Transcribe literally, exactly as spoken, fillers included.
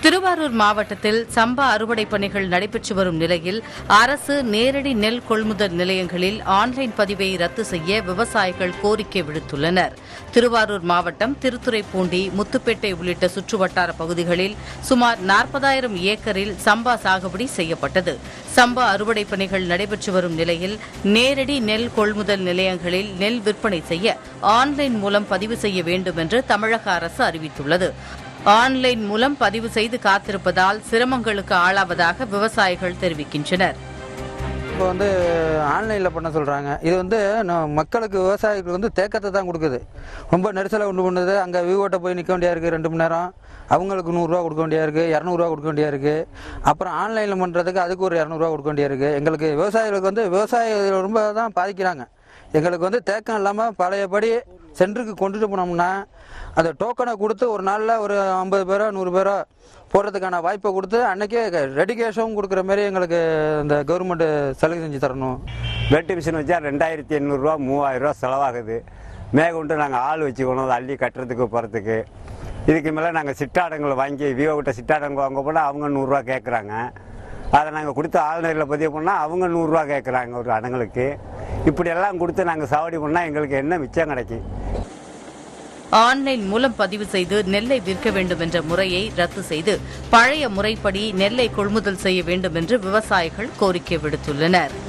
திருவாரூர் மாவட்டத்தில் சம்பா அறுவடை பணிகள் நடைபெற்று வரும் நிலையில் அரசு நேரடி நெல் கொள்முதல் நிலையங்களில் ஆன்லைன் பதிவை ரத்து செய்ய விவசாயிகள் கோரிக்கை விடுத்துள்ளனர். திருவாரூர் மாவட்டம் திருத்துறைப்பூண்டி, முத்துப்பேட்டை உள்ளிட்ட சுற்றுவட்டார பகுதிகளில் சுமார் நாற்பதாயிரம் ஏக்கரில் சம்பா சாகுபடி செய்யப்பட்டது. சம்பா அறுவடை பணிகள் நடைபெற்று வரும் நிலையில் நேரடி நெல் கொள்முதல் நிலையங்களில் நெல் விற்பனை செய்ய ஆன்லைன் மூலம் பதிவு செய்ய வேண்டும் என்று தமிழக அரசு அறிவித்துள்ளது. ஆன்லைன் மூலம் பதிவு செய்து காத்திருப்பதால் சிரமங்களுக்கு ஆளாவதாக விவசாயிகள் தெரிவிக்கின்றனர். இப்போ வந்து ஆன்லைனில் பண்ண சொல்கிறாங்க. இது வந்து மக்களுக்கு, விவசாயிகளுக்கு வந்து தேக்கத்தை தான் கொடுக்குது. ரொம்ப நெரிசலை உண்டு பண்ணுது. அங்கே விவோட்ட போய் நிற்க வேண்டியா இருக்குது ரெண்டு மணி நேரம். அவங்களுக்கு நூறுரூவா கொடுக்க வேண்டியா இருக்குது, இரநூறுவா கொடுக்க வேண்டியா இருக்குது. அப்புறம் ஆன்லைனில் பண்ணுறதுக்கு அதுக்கு ஒரு இரநூறுவா கொடுக்க வேண்டியா இருக்குது. எங்களுக்கு விவசாயிகளுக்கு வந்து விவசாயிகள் ரொம்ப தான் பாதிக்கிறாங்க. எங்களுக்கு வந்து தேக்கம் இல்லாமல் பழையபடி சென்டருக்கு கொண்டுட்டு போனோம்னா அந்த டோக்கனை கொடுத்து ஒரு நாளில் ஒரு ஐம்பது பேரோ நூறு பேரோ போடுறதுக்கான வாய்ப்பை கொடுத்து அன்றைக்கே ரெடி கேஷும் கொடுக்குற மாதிரி எங்களுக்கு இந்த கவர்மெண்ட்டு சலுகை செஞ்சு தரணும். வெட்டு மிஷின் வச்சா ரெண்டாயிரத்தி எண்ணூறுரூவா மூவாயிரம் ரூபா செலவாகுது. மேற்கொண்டு நாங்கள் ஆள் வச்சுக்கணும் அள்ளி கட்டுறதுக்கு போகிறதுக்கு. இதுக்கு மேலே நாங்கள் சிட்டாடங்களை வாங்கி விவோ விட்ட சிட்டாடங்கள் வாங்க போனால் அவங்க நூறுரூவா கேட்குறாங்க. அதை நாங்கள் கொடுத்து ஆளுநரில் பதிவு பண்ணால் அவங்க நூறுரூவா கேட்குறாங்க ஒரு அடங்களுக்கு. இப்படியெல்லாம் கொடுத்து நாங்கள் சாவடி பண்ணால் எங்களுக்கு என்ன மிச்சம் கிடைக்கும்? ஆன்லைன் மூலம் பதிவு செய்து நெல்லை விற்க வேண்டும் என்ற முறையை ரத்து செய்து பழைய முறைப்படி நெல்லை கொள்முதல் செய்ய வேண்டும் என்று விவசாயிகள் கோரிக்கை விடுத்துள்ளனர்.